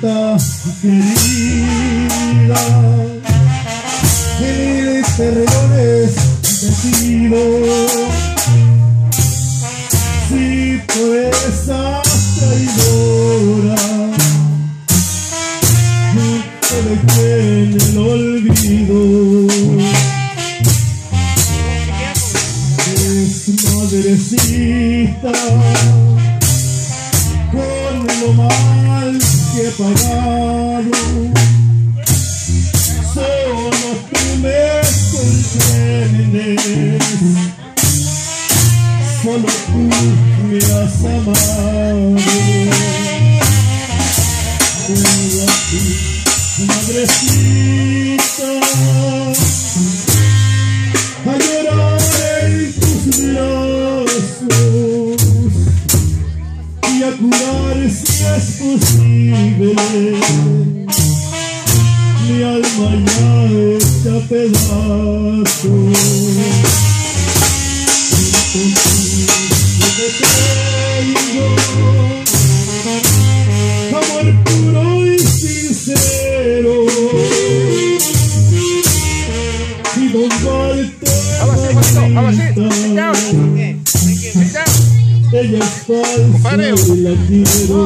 madrecita querida, mil perdones te pido, si por esa traidora te dejé en el olvido. Es madrecita, con lo mal que he pagado, solo tú me comprendes, solo tú me has amado. Vengo a ti, madrecita, a llorar en tus brazos y a curar si es posible mi alma ya hecha pedazos. Contigo te tengo amor puro y sincero, y don Walter ella es falsa y la quiero.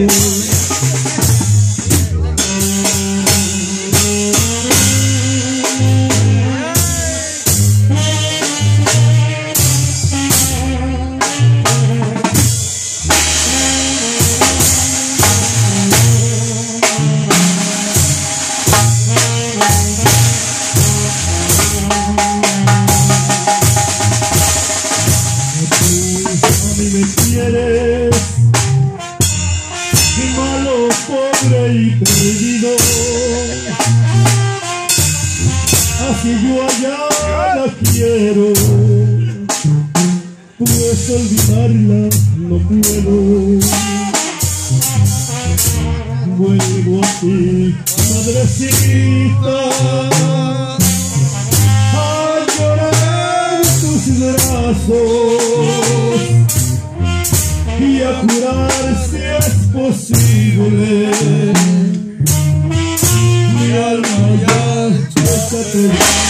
Me quieres, mi malo, pobre y perdido, así yo allá la quiero, pues olvidarla no puedo. Vuelvo a ti, madrecita, a llorar en tus brazos y a curar si es posible mi alma ya hecha pedazos.